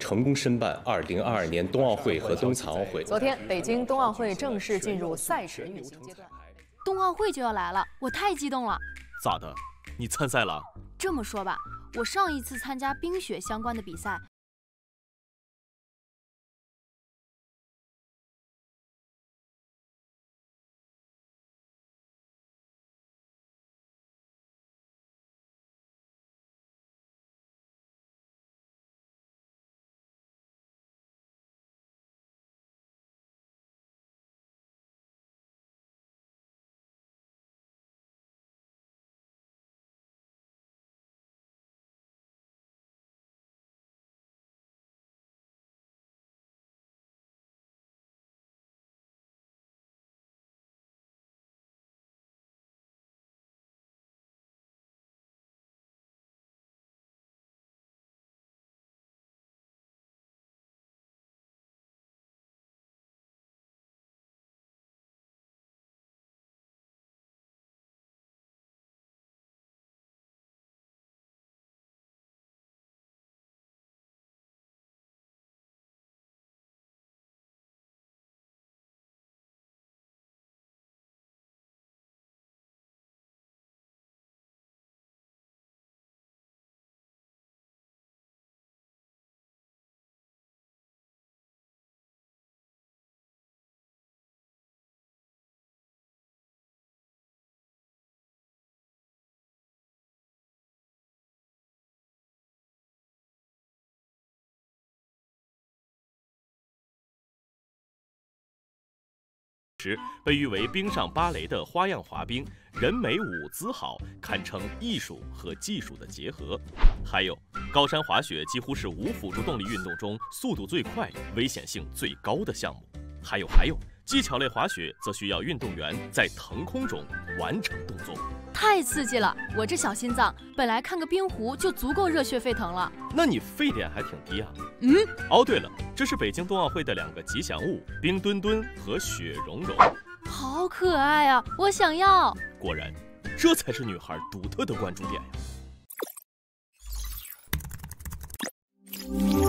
成功申办2022年冬奥会和冬残奥会。 昨天，北京冬奥会正式进入赛时运行阶段。 冬奥会就要来了，我太激动了。 咋的？你参赛了？ 这么说吧，我上一次参加冰雪相关的比赛。 被誉为冰上芭蕾的花样滑冰，人美舞姿好，堪称艺术和技术的结合。还有高山滑雪几乎是无辅助动力运动中速度最快、危险性最高的项目。还有技巧类滑雪则需要运动员在腾空中完成动作。 太刺激了！我这小心脏本来看个冰壶就足够热血沸腾了。 那你沸点还挺低啊。哦，对了，这是北京冬奥会的2个吉祥物：冰墩墩和雪融融。 好可爱啊！我想要。 果然，这才是女孩独特的关注点呀。